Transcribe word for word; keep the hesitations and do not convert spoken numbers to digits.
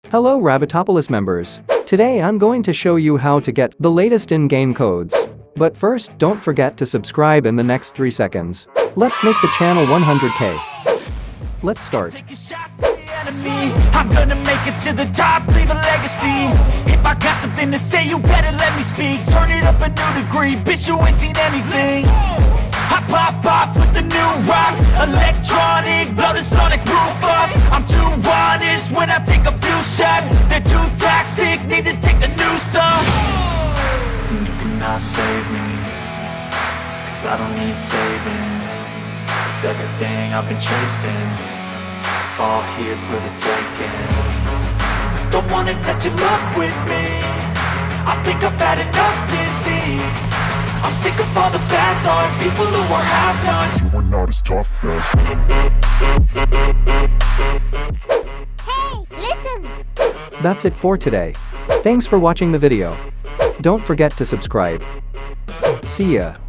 Hello Rabbitopolis members. Today I'm going to show you how to get the latest in-game codes. But first, don't forget to subscribe in the next three seconds. Let's make the channel one hundred K. Let's start. I'm gonna make it to the top, leave a legacy. If I got something to say, you better let me speak. Turn it up a new degree, bitch, you ain't seen anything. I pop off with the new rock, electronic, blow the sonic roof up. I'm too honest when I take a few shots. They're too toxic, need to take the noose off. And you cannot save me, cause I don't need saving. It's everything I've been chasing, all here for the taking. Don't wanna test your luck with me, I think I've had enough disease. I'm sick of all the bad thoughts, people who are half-nots. You are not as tough as. Hey, listen! That's it for today. Thanks for watching the video. Don't forget to subscribe. See ya.